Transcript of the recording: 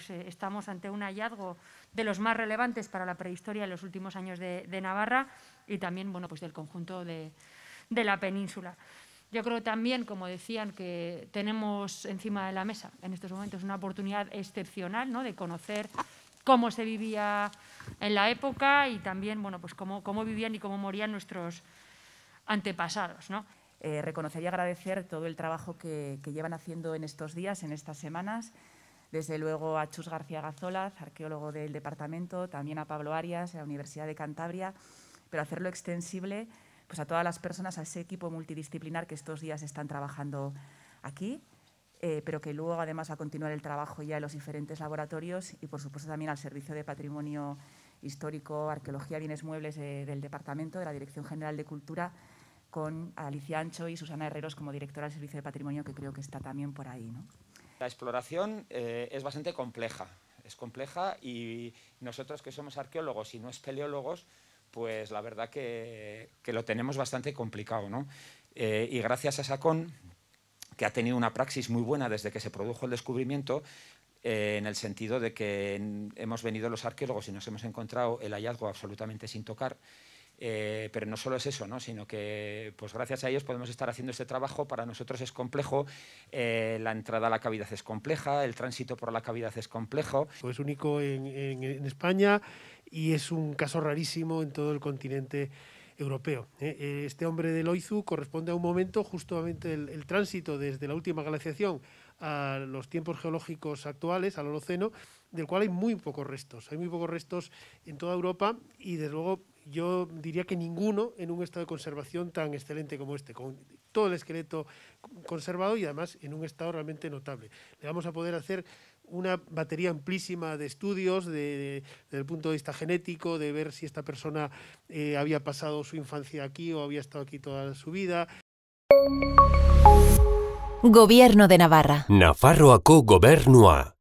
pues estamos ante un hallazgo de los más relevantes para la prehistoria en los últimos años de Navarra y también, bueno, pues del conjunto de la península. Yo creo también, como decían, que tenemos encima de la mesa en estos momentos una oportunidad excepcional, ¿no?, de conocer cómo se vivía en la época y también, bueno, pues cómo vivían y cómo morían nuestros antepasados, ¿no? Reconocer y agradecer todo el trabajo que llevan haciendo en estos días, en estas semanas. Desde luego a Chus García Gazolaz, arqueólogo del departamento, también a Pablo Arias, de la Universidad de Cantabria, pero hacerlo extensible pues a todas las personas, a ese equipo multidisciplinar que estos días están trabajando aquí, pero que luego además va a continuar el trabajo ya en los diferentes laboratorios y, por supuesto, también al Servicio de Patrimonio Histórico, Arqueología, Bienes Muebles del Departamento, de la Dirección General de Cultura, con Alicia Ancho y Susana Herreros como directora del Servicio de Patrimonio, que creo que está también por ahí, ¿no? La exploración es bastante compleja, y nosotros que somos arqueólogos y no espeleólogos, pues la verdad que lo tenemos bastante complicado, ¿no? Y gracias a SACON, que ha tenido una praxis muy buena desde que se produjo el descubrimiento, en el sentido de que hemos venido los arqueólogos y nos hemos encontrado el hallazgo absolutamente sin tocar. Pero no solo es eso, ¿no?, sino que pues gracias a ellos podemos estar haciendo este trabajo. Para nosotros es complejo, la entrada a la cavidad es compleja, el tránsito por la cavidad es complejo. Es único en España y es un caso rarísimo en todo el continente europeo. Este hombre del Oizu corresponde a un momento, justamente el tránsito desde la última glaciación a los tiempos geológicos actuales, al Holoceno, del cual hay muy pocos restos. Hay muy pocos restos en toda Europa y, desde luego, yo diría que ninguno en un estado de conservación tan excelente como este, con todo el esqueleto conservado y además en un estado realmente notable. Le vamos a poder hacer una batería amplísima de estudios desde el punto de vista genético, de ver si esta persona había pasado su infancia aquí o había estado aquí toda su vida. Gobierno de Navarra. Nafarroako Gobernua.